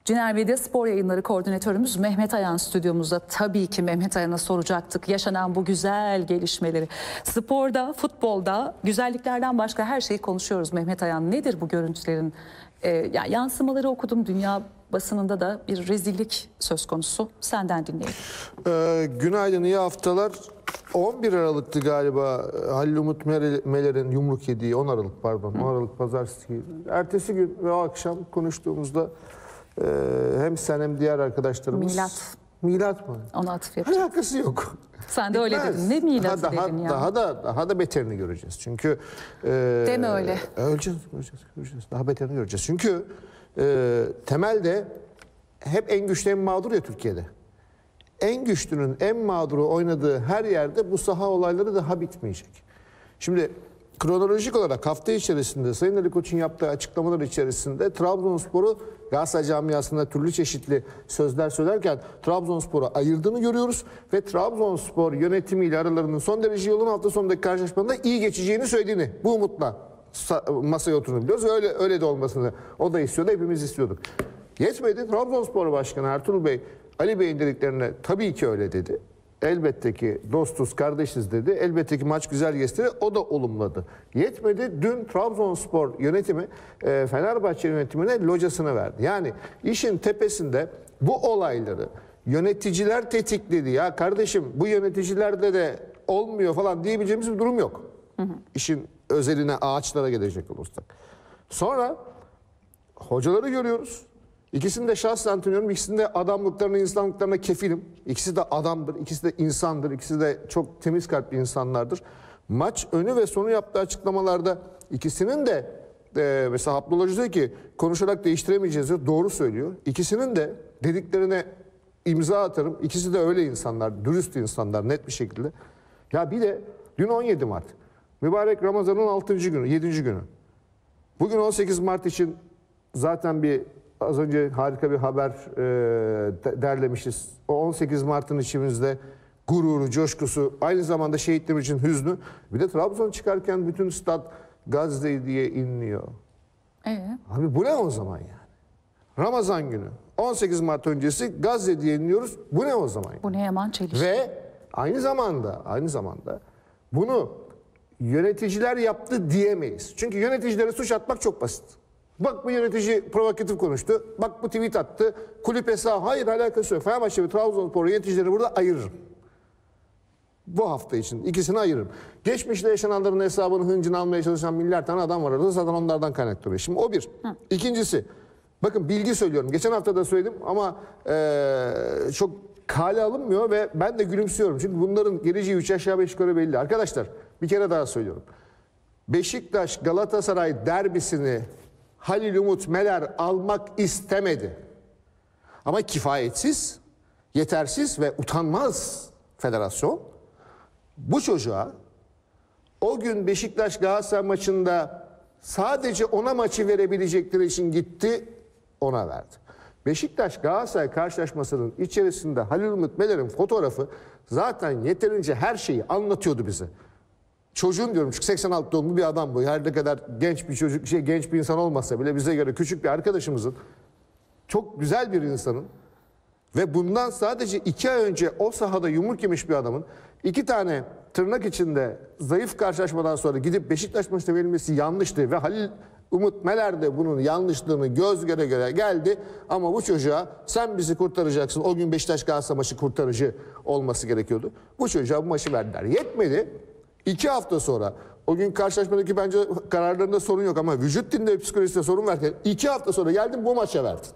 Ciner Medya Spor Yayınları Koordinatörümüz Mehmet Ayan stüdyomuzda. Tabii ki Mehmet Ayan'a soracaktık yaşanan bu güzel gelişmeleri. Sporda, futbolda güzelliklerden başka her şeyi konuşuyoruz Mehmet Ayan. Nedir bu görüntülerin yansımaları okudum, dünya basınında da bir rezillik söz konusu. Senden dinleyelim. Günaydın, iyi haftalar. 11 Aralık'tı galiba Halil Umut Meler'in yumruk yediği, 10 Aralık pardon, 10 Aralık pazartesi. Ertesi gün ve o akşam konuştuğumuzda hem sen hem diğer arkadaşlarımız... Milat mı? Ona atıf yapacağım. Alakası yok. Sen de öyle dedin. Ne milatı dedin ya? Daha da beterini göreceğiz. Çünkü... Deme öyle. Öleceğiz. Daha beterini göreceğiz. Çünkü temelde hep en güçlü en mağdur ya Türkiye'de. En güçlünün en mağduru oynadığı her yerde bu saha olayları daha bitmeyecek. Şimdi kronolojik olarak hafta içerisinde Sayın Ali Koç'un yaptığı açıklamalar içerisinde Trabzonspor'u Galatasaray camiasında türlü çeşitli sözler söylerken Trabzonspor'u ayırdığını görüyoruz ve Trabzonspor yönetimiyle aralarının son derece yolun hafta sonundaki karşılaşmada iyi geçeceğini söylediğini bu umutla masaya oturduğunu biliyoruz. Öyle de olmasını o da istiyordu, hepimiz istiyorduk. Yetmedi. Trabzonspor Başkanı Ertuğrul Bey Ali Bey'in dediklerine tabii ki öyle dedi. Elbette ki dostuz, kardeşiz dedi. Elbette ki maç güzel geçti. O da olumladı. Yetmedi. Dün Trabzonspor yönetimi Fenerbahçe yönetimine locasını verdi. Yani işin tepesinde bu olayları yöneticiler tetikledi. Ya kardeşim bu yöneticilerde de olmuyor falan diyebileceğimiz bir durum yok. İşin özeline, ağaçlara gelecek olursak. Sonra hocaları görüyoruz. İkisini de şahsen tanıyorum. İkisinin de adamlıklarına, insanlıklarına kefilim. İkisi de adamdır, ikisi de insandır. İkisi de çok temiz kalpli insanlardır. Maç önü ve sonu yaptığı açıklamalarda ikisinin de mesela Abdullah Hoca diyor ki konuşarak değiştiremeyeceğiz diyor. Doğru söylüyor. İkisinin de dediklerine imza atarım. İkisi de öyle insanlar, dürüst insanlar net bir şekilde. Ya bir de dün 17 Mart. Mübarek Ramazan'ın 6. günü, 7. günü. Bugün 18 Mart için zaten az önce harika bir haber derlemişiz. O 18 Mart'ın içimizde gururu, coşkusu, aynı zamanda şehitlerimiz için hüznü. Bir de Trabzon çıkarken bütün stat Gazze diye inliyor. Abi bu ne o zaman yani? Ramazan günü, 18 Mart öncesi Gazze diye inliyoruz. Bu ne o zaman? Yani? Bu ne yaman çelişki. Ve aynı zamanda bunu yöneticiler yaptı diyemeyiz. Çünkü yöneticilere suç atmak çok basit. Bak bu yönetici provokatif konuştu. Bak bu tweet attı. Kulüp hesabı. Hayır, alakası yok. Fenerbahçe ve Trabzonspor yöneticilerini burada ayırırım. Bu hafta için ikisini ayırırım. Geçmişte yaşananların hesabını, hıncını almaya çalışan milyar tane adam var orada. Zaten onlardan kaynaklanıyor. Şimdi o bir. İkincisi, bakın bilgi söylüyorum. Geçen hafta da söyledim ama çok kale alınmıyor ve ben de gülümsüyorum. Çünkü bunların geleceği 3 aşağı 5 yukarı belli. Arkadaşlar bir kere daha söylüyorum. Beşiktaş Galatasaray derbisini Halil Umut Meler almak istemedi. Ama kifayetsiz, yetersiz ve utanmaz federasyon bu çocuğa o gün Beşiktaş Galatasaray maçında sadece ona maçı verebilecekleri için gitti, ona verdi. Beşiktaş Galatasaray karşılaşmasının içerisinde Halil Umut Meler'in fotoğrafı zaten yeterince her şeyi anlatıyordu bize. Çocuğun diyorum çünkü 86 doğumlu bir adam bu. Her ne kadar genç bir çocuk, genç bir insan olmasa bile bize göre küçük bir arkadaşımızın, çok güzel bir insanın ve bundan sadece 2 ay önce o sahada yumruk yemiş bir adamın 2 tane tırnak içinde zayıf karşılaşmadan sonra gidip Beşiktaş maçına verilmesi yanlıştı ve Halil Umut Meler de bunun yanlışlığını göz göre göre geldi ama bu çocuğa sen bizi kurtaracaksın. O gün Beşiktaş Galatasaray maçı kurtarıcı olması gerekiyordu. Bu çocuğa bu maçı verdiler. Yetmedi. 2 hafta sonra o gün karşılaşmadaki bence kararlarında sorun yok ama vücut dilinde ve psikolojisinde sorun varken 2 hafta sonra geldin bu maça verdin.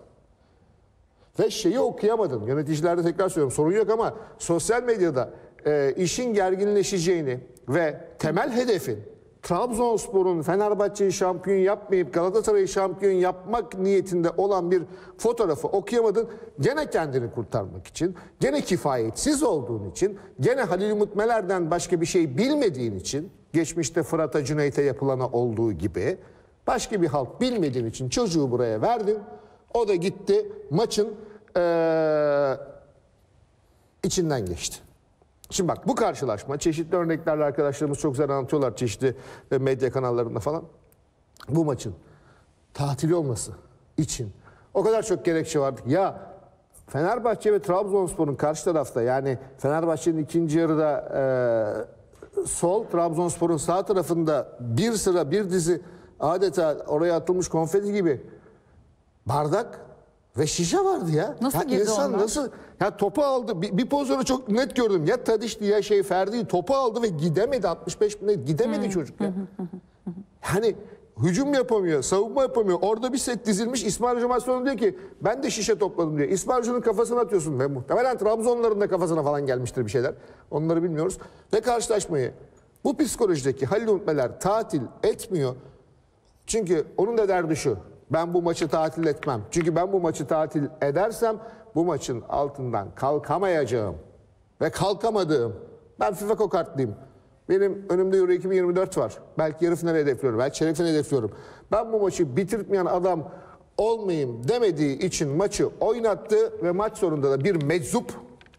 Ve şeyi okuyamadın. Yöneticilerde tekrar söylüyorum sorun yok ama sosyal medyada işin gerginleşeceğini ve temel hedefin Trabzonspor'un Fenerbahçe'yi şampiyon yapmayıp Galatasaray'ı şampiyon yapmak niyetinde olan bir fotoğrafı okuyamadın. Gene kendini kurtarmak için, gene kifayetsiz olduğun için, gene Halil Umut Meler'den başka bir şey bilmediğin için, geçmişte Fırat'a, Cüneyt'e yapılana olduğu gibi başka bir halt bilmediğin için çocuğu buraya verdin. O da gitti maçın içinden geçti. Şimdi bak bu karşılaşma çeşitli örneklerle arkadaşlarımız çok güzel anlatıyorlar çeşitli medya kanallarında falan. Bu maçın tatil olması için O kadar çok gerekçe vardı. Ya Fenerbahçe ve Trabzonspor'un karşı tarafta, yani Fenerbahçe'nin ikinci yarıda sol, Trabzonspor'un sağ tarafında bir sıra bir dizi adeta oraya atılmış konfeti gibi bardak ve şişe vardı ya. Nasıl ya girdi insan onlar? nasıl ya topu aldı, bir pozisyonu çok net gördüm. Ya Tadiş'ti ya Ferdi topu aldı ve gidemedi, 65 bin gidemedi çocuk ya. Hani hücum yapamıyor, savunma yapamıyor. Orada bir set dizilmiş. İsmail Hoca sonra diyor ki ben de şişe topladım diyor. İsmail Hoca'nın kafasına atıyorsun ve muhtemelen Trabzonların da kafasına falan gelmiştir bir şeyler. Onları bilmiyoruz. Ve karşılaşmayı bu psikolojideki Halil Umutmeler tatil etmiyor. Çünkü onun da derdi şu: ben bu maçı tatil etmem. Çünkü ben bu maçı tatil edersem bu maçın altından kalkamayacağım. Ve kalkamadığım. Ben FIFA kokartlıyım. Benim önümde Euro 2024 var. Belki yarı final hedefliyorum. Belki çeyrek final hedefliyorum. Ben bu maçı bitirtmeyen adam olmayayım demediği için maçı oynattı ve maç sonunda da bir meczup,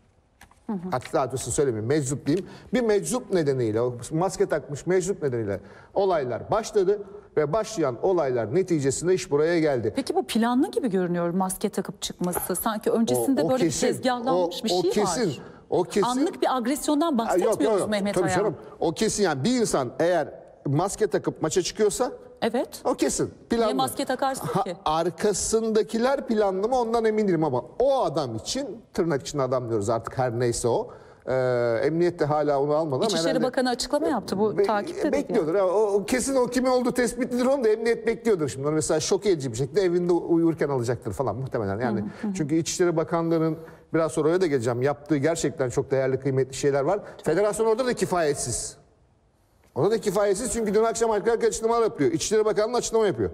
hatta adresini söylemeyeyim, meczup diyeyim. Bir meczup nedeniyle, o maske takmış meczup nedeniyle olaylar başladı ve başlayan olaylar neticesinde iş buraya geldi. Peki bu planlı gibi görünüyor, maske takıp çıkması. Sanki öncesinde böyle kesin. bir tezgahlanmış bir şey var. O kesin. Anlık bir agresyondan bahsetmiyoruz Mehmet Tabii Ayan. canım. O kesin, yani bir insan eğer maske takıp maça çıkıyorsa Evet. o kesin. Planlı. Niye maske takarsın ki? Arkasındakiler planlı mı ondan emin değilim ama o adam için, tırnak içinde adam diyoruz artık, her neyse o. Emniyet de hala onu almadı ama İçişleri herhalde Bakanı açıklama yaptı, bu takipte. bekliyordur. Yani. O kesin, o kimin olduğu tespitlidir, onu da emniyet bekliyordur şimdi. Onu mesela şok edici bir şekilde evinde uyurken alacaktır falan muhtemelen. Yani çünkü İçişleri Bakanlığı'nın, biraz sonra oraya da geleceğim, yaptığı gerçekten çok değerli, kıymetli şeyler var. Federasyon orada da kifayetsiz. Orada da kifayetsiz çünkü dün akşam arka açıklamalar yapıyor. İçişleri Bakanlığı açıklama yapıyor.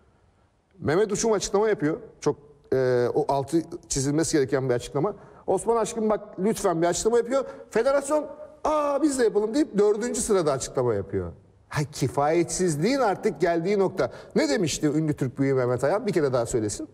Mehmet Uçum açıklama yapıyor. Çok o altı çizilmesi gereken bir açıklama. Osman Aşkın bak lütfen bir açıklama yapıyor. Federasyon biz de yapalım deyip 4. sırada açıklama yapıyor. Kifayetsizliğin artık geldiği nokta. Ne demişti ünlü Türk büyüğü Mehmet Ayan? Bir kere daha söylesin.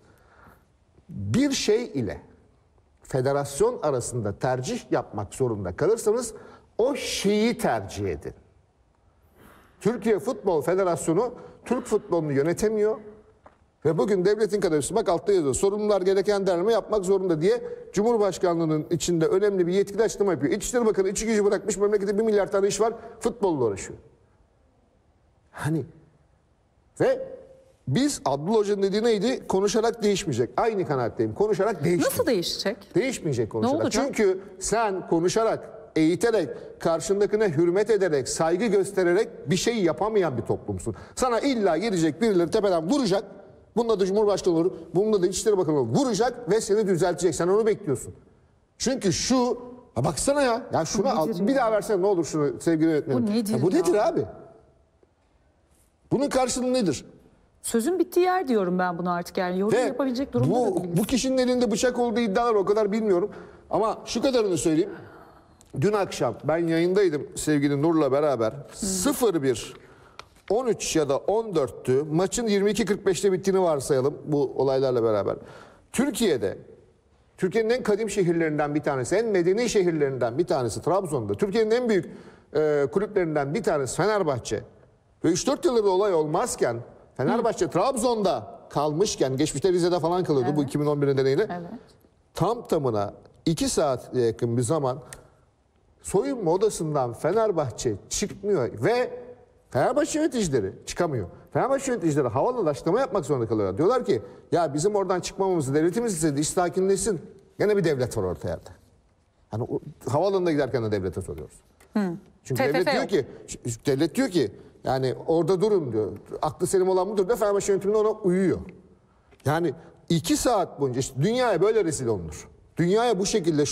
Bir şey ile federasyon arasında tercih yapmak zorunda kalırsanız o şeyi tercih edin. Türkiye Futbol Federasyonu Türk futbolunu yönetemiyor ve bugün devletin kademesin, bak altta yazıyor, sorumlular gereken derleme yapmak zorunda diye Cumhurbaşkanlığının içinde önemli bir yetkili açıklama yapıyor. İçişleri Bakanı içi gücü bırakmış, memlekette 1 milyar tane iş var, futbolla uğraşıyor. Hani ve biz, Abdullah Hoca'nın dediği neydi? Konuşarak değişmeyecek. Aynı kanaatteyim. Konuşarak değişmeyecek. Nasıl değişecek? Değişmeyecek konuşarak. Ne olacak? Çünkü sen konuşarak, eğiterek, karşındakine hürmet ederek, saygı göstererek bir şey yapamayan bir toplumsun. Sana illa gelecek birileri tepeden vuracak. Bununla da Cumhurbaşkanı olur, bununla da İçişleri Bakanı olur. Vuracak ve seni düzeltecek. Sen onu bekliyorsun. Çünkü baksana ya. Ya şuna al, bir daha versene ne olur şunu sevgili yönetmenim. Bu nedir Bu ya? nedir abi? Bunun karşılığı nedir? Sözün bittiği yer diyorum ben bunu artık, yani yorum yapabilecek durumda da değiliz. Bu kişinin elinde bıçak olduğu iddialar o kadar bilmiyorum. Ama şu kadarını söyleyeyim. Dün akşam ben yayındaydım sevgili Nur'la beraber. 0-1, 13 ya da 14'tü. Maçın 22.45'te bittiğini varsayalım bu olaylarla beraber. Türkiye'nin en kadim şehirlerinden bir tanesi, en medeni şehirlerinden bir tanesi Trabzon'da. Türkiye'nin en büyük kulüplerinden bir tanesi Fenerbahçe. Ve 3-4 yıldır olay olmazken Fenerbahçe Trabzon'da kalmışken, geçmişte Rize'de falan kalıyordu bu 2011 nedeniyle. Evet. Tam tamına 2 saat yakın bir zaman soyunma odasından Fenerbahçe çıkmıyor ve Fenerbahçe yöneticileri çıkamıyor. Fenerbahçe yöneticileri havaalanında açıklama yapmak zorunda kalıyorlar. Diyorlar ki ya bizim oradan çıkmamamızı devletimiz istedi, iş sakinleşsin. Gene bir devlet var orta yerde. Hani havaalanına giderken de devlete soruyoruz. Çünkü devlet diyor ki yani orada durun diyor. Aklı selim olan budur da Fenerbahçe yönetiminde ona uyuyor. Yani 2 saat boyunca işte dünyaya böyle rezil olunur. Dünyaya bu şekilde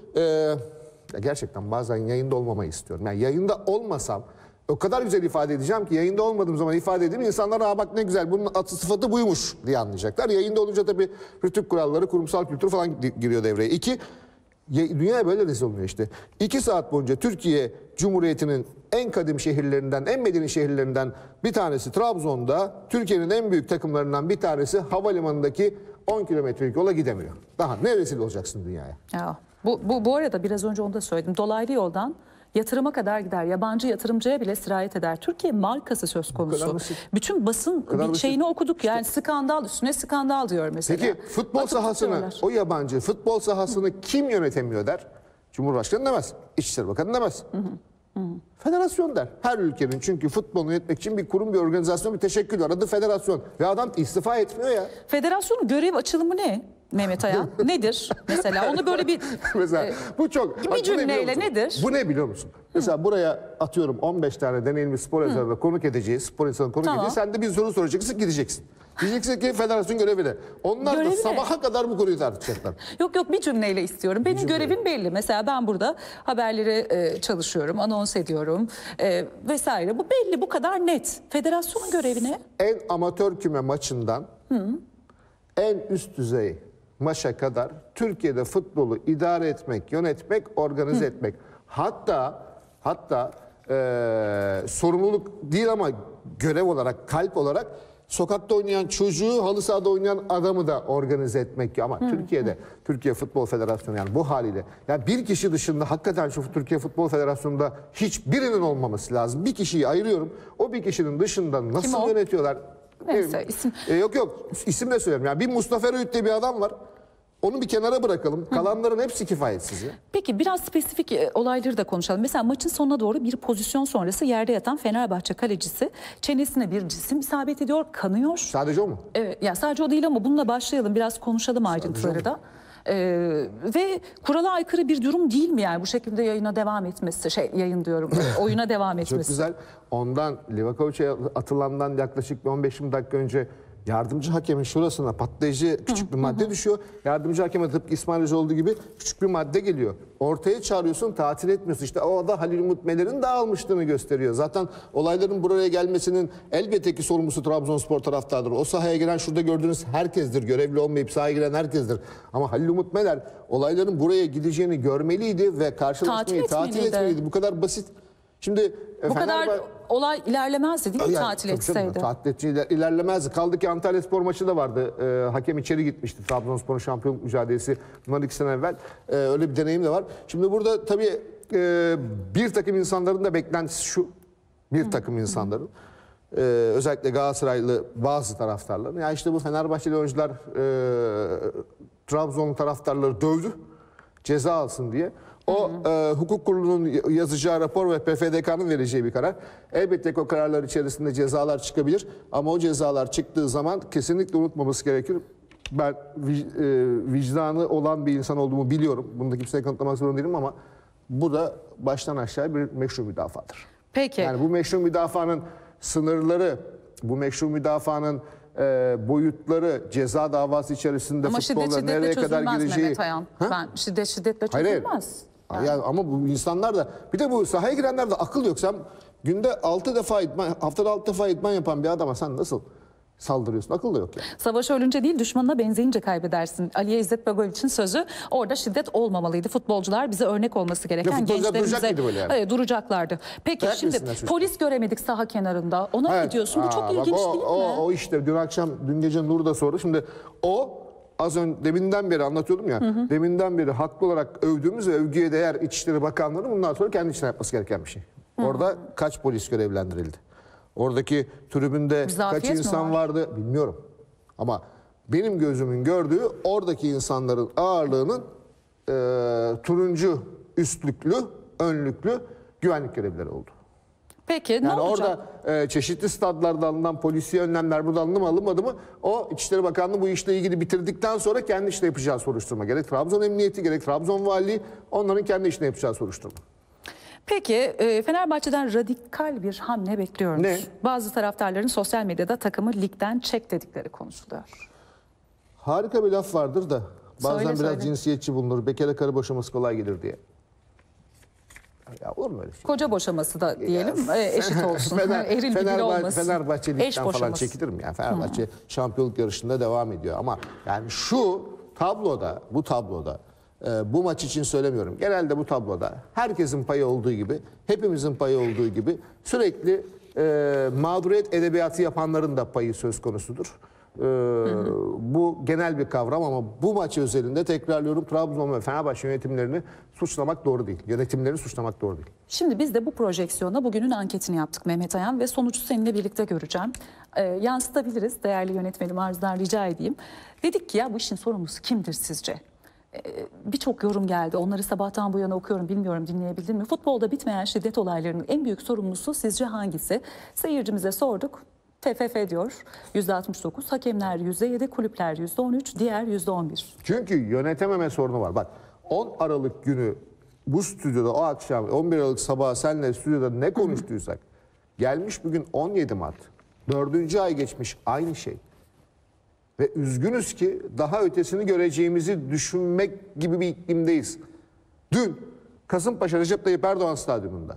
gerçekten bazen yayında olmamayı istiyorum. Yani yayında olmasam o kadar güzel ifade edeceğim ki yayında olmadığım zaman ifade edeyim. İnsanlar bak ne güzel bunun sıfatı buymuş diye anlayacaklar. Yayında olunca tabii rütük kuralları, kurumsal kültür falan giriyor devreye. Dünyaya böyle rezil olmuyor işte. 2 saat boyunca Türkiye Cumhuriyeti'nin en kadim şehirlerinden, en medeni şehirlerinden bir tanesi Trabzon'da, Türkiye'nin en büyük takımlarından bir tanesi havalimanındaki 10 kilometrelik yola gidemiyor. Daha ne rezil olacaksın dünyaya? Ya, bu arada biraz önce onu da söyledim. Dolaylı yoldan Yatırıma kadar gider. Yabancı yatırımcıya bile sirayet eder. Türkiye markası söz konusu. Bütün basın bir şeyini okuduk. Yani skandal üstüne skandal diyor mesela. Peki futbol Atıp sahasını, tutuyorlar. o yabancı futbol sahasını kim yönetemiyor der? Cumhurbaşkanı demez. İçişleri Bakanı demez. Federasyon der. Her ülkenin, çünkü futbolu yönetmek için bir kurum, bir organizasyon, bir teşekkül var. Adı federasyon. Ve adam istifa etmiyor ya. Federasyonun görev açılımı ne Mehmet Ayan? Nedir mesela? Onu böyle bir Mesela bu çok... bir Bak, bu ne cümleyle biliyor musun? nedir? Bu ne biliyor musun? Mesela buraya atıyorum 15 tane deneyimli spor yazarı konuk edeceğiz. Spor insanı konuk Tamam. edeceğiz. Sen de bir soru soracaksın, gideceksin. Diyeceksin ki federasyon görevi de. Onlar Görevi da ne? sabaha kadar bu konuyu tartışacaklar. Yok bir cümleyle istiyorum. Benim cümleyle. görevim belli. Mesela ben burada haberleri çalışıyorum, anons ediyorum vesaire. Bu belli, bu kadar net. Federasyonun görevi ne? En amatör küme maçından en üst düzey maça kadar Türkiye'de futbolu idare etmek, yönetmek, organize etmek. Hatta sorumluluk değil ama görev olarak, kalp olarak sokakta oynayan çocuğu, halı sahada oynayan adamı da organize etmek. Ama Türkiye'de, Türkiye Futbol Federasyonu yani bu haliyle, yani bir kişi dışında hakikaten şu Türkiye Futbol Federasyonu'nda hiçbirinin olmaması lazım. Bir kişiyi ayırıyorum. O bir kişinin dışında nasıl o? yönetiyorlar? Neyse, isim. Yok isim de söyleyeyim. Yani bir Mustafa Eroğlu diye bir adam var. Onu bir kenara bırakalım. Kalanların hepsi kifayetsiz ya. Peki biraz spesifik olayları da konuşalım. Mesela maçın sonuna doğru bir pozisyon sonrası yerde yatan Fenerbahçe kalecisi çenesine bir cisim isabet ediyor, kanıyor. Sadece o mu? Evet, ya sadece o değil ama bununla başlayalım, biraz konuşalım ayrıntıları da. Ve kurala aykırı bir durum değil mi yani bu şekilde yayına devam etmesi, oyuna devam Çok etmesi? güzel. Ondan Livakovic'e atılandan yaklaşık bir 15-20 dakika önce yardımcı hakemin şurasına patlayıcı küçük bir madde düşüyor. Yardımcı hakeme tıpkı İsmail Hoca olduğu gibi küçük bir madde geliyor. Ortaya çağırıyorsun, tatil etmiyorsun. İşte o da Halil Umut Meler'in dağılmışlığını gösteriyor. Zaten olayların buraya gelmesinin elbette ki sorumlusu Trabzonspor taraftarıdır. O sahaya giren şurada gördüğünüz herkestir. Görevli olmayıp sahaya giren herkestir. Ama Halil Umut Meler olayların buraya gideceğini görmeliydi ve karşılaşmayı tatil etmeliydi. Bu kadar basit. Şimdi Bu kadar olay ilerlemezdi değil mi tatil etseydi? Tatil ilerlemezdi. Kaldı ki Antalyaspor maçı da vardı. Hakem içeri gitmişti. Trabzonspor'un şampiyonluk mücadelesi bundan 2 sene evvel. Öyle bir deneyim de var. Şimdi burada tabii bir takım insanların da beklentisi şu. Bir takım insanların. Özellikle Galatasaraylı bazı taraftarların. Ya işte bu Fenerbahçeli oyuncular Trabzon taraftarları dövdü. Ceza alsın diye. O hukuk kurulunun yazacağı rapor ve PFDK'nın vereceği bir karar. Elbette ki o kararlar içerisinde cezalar çıkabilir. Ama o cezalar çıktığı zaman kesinlikle unutmaması gerekir. Ben vicdanı olan bir insan olduğumu biliyorum. Bunu da kimseye kanıtlamak zorunda değilim ama bu da baştan aşağı bir meşru müdafadır. Peki. Yani bu meşru müdafaanın sınırları, bu meşru müdafaanın boyutları, ceza davası içerisinde Ama futbolda nereye kadar gireceği... Mehmet Ayan. Ben şiddetle çözülmez. Hayır. Yani ama bu insanlar da, bir de bu sahaya girenlerde akıl yok. Sen günde 6 defa idman, haftada 6 defa idman yapan bir adama sen nasıl saldırıyorsun? Akıl da yok yani. Savaşa ölünce değil düşmanına benzeyince kaybedersin. Aliye İzzet Begol için sözü orada şiddet olmamalıydı. Futbolcular bize örnek olması gereken futbolcular duracak mıydı böyle yani? Evet, duracaklardı. Peki Dayak şimdi yesinler çocuklar. Polis göremedik saha kenarında. Ona ne diyorsun? Bu çok ilginç değil mi? O işte dün gece Nur da sordu. Şimdi o az önce deminden beri anlatıyordum ya. Deminden beri haklı olarak övdüğümüz ve övgüye değer İçişleri Bakanlığı'nın bundan sonra kendi içine yapması gereken bir şey. Orada kaç polis görevlendirildi? Oradaki tribünde kaç insan vardı bilmiyorum. Ama benim gözümün gördüğü oradaki insanların ağırlığının turuncu üstlüklü, önlüklü güvenlik görevlileri oldu. Peki yani ne olacak? Orada çeşitli stadlarda alınan polisi önlemler burada alınmadı mı? O İçişleri Bakanlığı bu işle ilgili bitirdikten sonra kendi işle yapacağı soruşturma. Gerek Trabzon Emniyeti gerek Trabzon Valiliği onların kendi işle yapacağı soruşturma. Peki Fenerbahçe'den radikal bir hamle bekliyoruz. Ne? Bazı taraftarların sosyal medyada takımı ligden çek dedikleri konuşuluyor. Harika bir laf vardır da bazen Söyle. biraz cinsiyetçi bulunur. Bekara karı boşaması kolay gelir diye. Ya olur mu öyle şey? Koca boşaması da diyelim eşit olsun. Eril bir dil olmasın. Fenerbahçelikten falan çekilir mi? Yani Fenerbahçe şampiyonluk yarışında devam ediyor. Ama yani bu tabloda bu maç için söylemiyorum. Genelde bu tabloda herkesin payı olduğu gibi, hepimizin payı olduğu gibi sürekli mağduriyet edebiyatı yapanların da payı söz konusudur. Bu genel bir kavram ama bu maç özelinde tekrarlıyorum, Trabzon ve Fenerbahçe yönetimlerini suçlamak doğru değil. Yönetimlerini suçlamak doğru değil. Şimdi biz de bu projeksiyona bugünün anketini yaptık Mehmet Ayan ve sonucu seninle birlikte göreceğim. Yansıtabiliriz. Değerli yönetmenim Arzu'dan rica edeyim. Dedik ki ya bu işin sorumlusu kimdir sizce? Birçok yorum geldi. Onları sabahtan bu yana okuyorum. Bilmiyorum dinleyebildin mi? Futbolda bitmeyen şiddet olaylarının en büyük sorumlusu sizce hangisi? Seyircimize sorduk. TFF diyor %69, hakemler %7, kulüpler %13, diğer %11. Çünkü yönetememe sorunu var. Bak 10 Aralık günü bu stüdyoda o akşam 11 Aralık sabahı seninle stüdyoda ne konuştuysak gelmiş bugün 17 Mart. 4. ay geçmiş aynı şey. Ve üzgünüz ki daha ötesini göreceğimizi düşünmek gibi bir iklimdeyiz. Dün Kasımpaşa Recep Tayyip Erdoğan Stadyumunda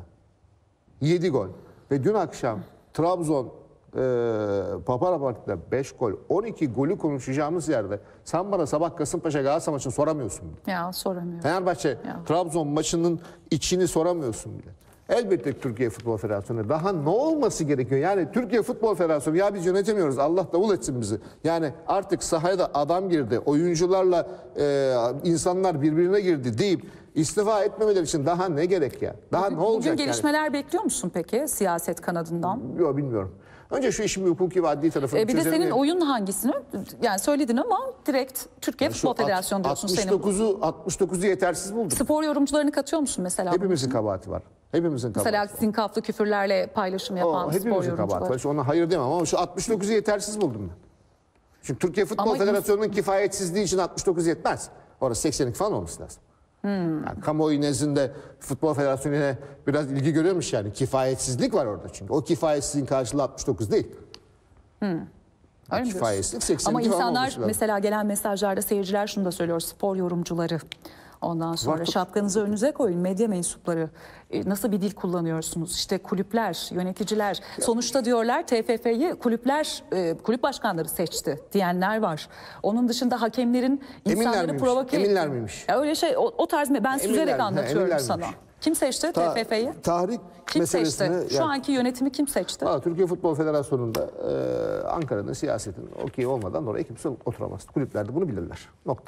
7 gol ve dün akşam Trabzon Papara Park'ta 5 gol, 12 golü konuşacağımız yerde sen bana sabah Kasımpaşa Galatasaray maçını soramıyorsun bile. Ya soramıyorum. Fenerbahçe Trabzon maçının içini soramıyorsun bile. Elbette Türkiye Futbol Federasyonu daha ne olması gerekiyor? Yani Türkiye Futbol Federasyonu ya biz yönetemiyoruz Allah davul etsin bizi. Yani artık sahaya da adam girdi, oyuncularla insanlar birbirine girdi deyip istifa etmemeleri için daha ne gerek ya? Daha ne olacak Bugün gelişmeler bekliyor musun peki siyaset kanadından? Yok bilmiyorum. Önce şu işin bir hukuki ve adli tarafını Bir de çözelim. senin oyun hangisini? Yani söyledin ama direkt Türkiye Futbol Federasyonu diyorsun senin. 69'u yetersiz buldum. Spor yorumcularını katıyor musun mesela? Hepimizin kabahati var. Hepimizin kabahati Mesela var. sinkaflı küfürlerle paylaşım yapan spor Hepimizin yorumcuları. kabahati var. Şu ona hayır demem ama şu 69'u yetersiz buldum ben. Çünkü Türkiye Futbol Ama Federasyonu'nun kifayetsizliği için 69 yetmez. Orası 82 falan olması lazım. Yani kamuoyu nezdinde Futbol Federasyonu'na biraz ilgi görüyormuş yani. Kifayetsizlik var orada çünkü. O kifayetsizliğin karşılığı 69 değil. Öyle mi diyorsun? Kifayetsizlik 82 Ama falan insanlar olması lazım. mesela gelen mesajlarda seyirciler şunu da söylüyor. Spor yorumcuları. Ondan sonra şapkanızı önünüze koyun. Medya mensupları. Nasıl bir dil kullanıyorsunuz? İşte kulüpler, yöneticiler. Sonuçta diyorlar TFF'yi kulüpler, kulüp başkanları seçti diyenler var. Onun dışında hakemlerin insanları provoke etti. Eminler miymiş? Ya öyle şey o tarz ben süzerek anlatıyorum eminler sana. miymiş? Kim seçti TFF'yi? Tahrik Kim seçti? meselesini... Şu anki yönetimi kim seçti? Türkiye Futbol Federasyonu'nda Ankara'nın siyasetin okey olmadan oraya kimse oturamaz. Kulüplerde bunu bilirler. Nokta.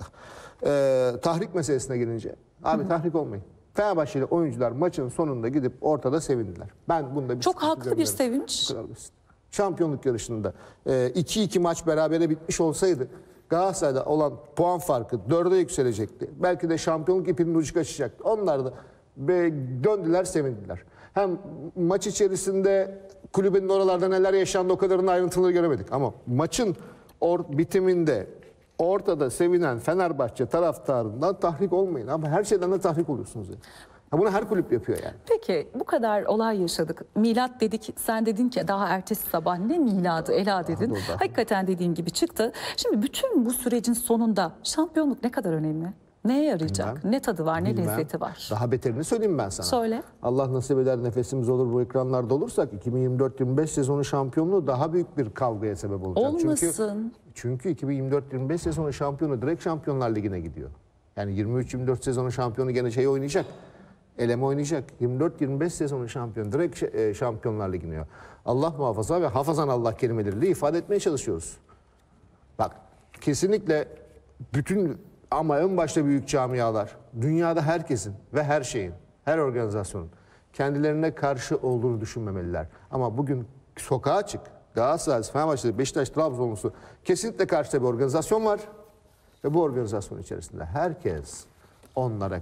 Tahrik meselesine gelince abi tahrik olmayın. Fenerbahçeli oyuncular maçın sonunda gidip ortada sevindiler. Ben bunda bir Çok sıkıntı haklı bir görmüyorum. sevinç. Bu kadar basit. Şampiyonluk yarışında 2-2 maç berabere bitmiş olsaydı Galatasaray'da olan puan farkı 4'e yükselecekti. Belki de şampiyonluk ipinin ucu kaçacaktı. Onlar da döndüler sevindiler. Hem maç içerisinde kulübün oralarda neler yaşandı o kadarının ayrıntıları göremedik. Ama maçın bitiminde ortada sevinen Fenerbahçe taraftarından tahrik olmayın. Ama her şeyden de tahrik oluyorsunuz. Yani. Bunu her kulüp yapıyor yani. Peki bu kadar olay yaşadık. Milat dedik, sen dedin ki daha ertesi sabah ne miladı Ela dedin. doğru. Hakikaten dediğin gibi çıktı. Şimdi bütün bu sürecin sonunda şampiyonluk ne kadar önemli? Neye yarayacak? Bilmem. Ne tadı var, ne Bilmem. lezzeti var? Daha beterini söyleyeyim ben sana. Söyle. Allah nasip eder nefesimiz olur bu ekranlarda olursak 2024-25 sezonu şampiyonluğu daha büyük bir kavgaya sebep olacak. Olmasın. Çünkü 2024-25 sezonu şampiyonu direkt Şampiyonlar Ligi'ne gidiyor. Yani 23-24 sezonu şampiyonu gene şey oynayacak. Eleme oynayacak. 24-25 sezonu şampiyonu direkt Şampiyonlar Ligi'ne gidiyor. Allah muhafaza ve hafazan Allah kelimeleriyle ifade etmeye çalışıyoruz. Bak kesinlikle bütün ama en başta büyük camialar, dünyada herkesin ve her şeyin, her organizasyonun kendilerine karşı olduğunu düşünmemeliler. Ama bugün sokağa çık, Galatasaray, Fenerbahçe, Beşiktaş, Trabzonlusu kesinlikle karşıda bir organizasyon var. Ve bu organizasyon içerisinde herkes onlara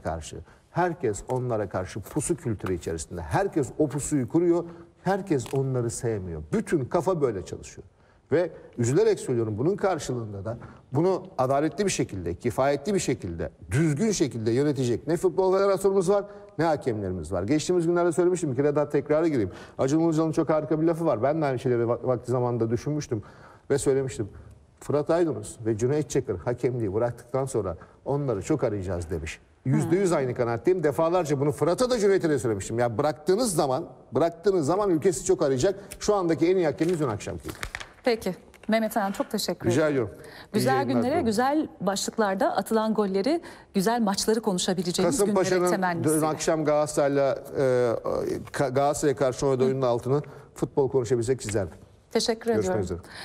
karşı pusu kültürü içerisinde. Herkes o pusuyu kuruyor, herkes onları sevmiyor. Bütün kafa böyle çalışıyor. Ve üzülerek söylüyorum bunun karşılığında da bunu adaletli bir şekilde, kifayetli bir şekilde, düzgün şekilde yönetecek ne futbol federasyonumuz var ne hakemlerimiz var. Geçtiğimiz günlerde söylemiştim bir kere daha tekrara gireyim. Acun Ilıcalı'nın çok harika bir lafı var. Ben de aynı şeyleri vakti zamanında düşünmüştüm ve söylemiştim. Fırat Aydınus ve Cüneyt Çakır hakemliği bıraktıktan sonra onları çok arayacağız demiş. %100 aynı kanaatteyim. Defalarca bunu Fırat'a da Cüneyt'e de söylemiştim. Ya bıraktığınız zaman ülkesi çok arayacak. Şu andaki en iyi hakemimiz dün akşamkiydi. Peki. Mehmet Ayan çok teşekkür ederim. Rica ediyorum. Güzel İyi yayınlar günlere, diliyorum. güzel başlıklarda atılan golleri, güzel maçları konuşabileceğimiz günlere Kasımpaşa'nın dün temennisiyle. akşam Galatasaray'a karşı oynadığı oyunun altını futbol konuşabilsek çizerdim. Teşekkür Görüşmek ediyorum. üzere.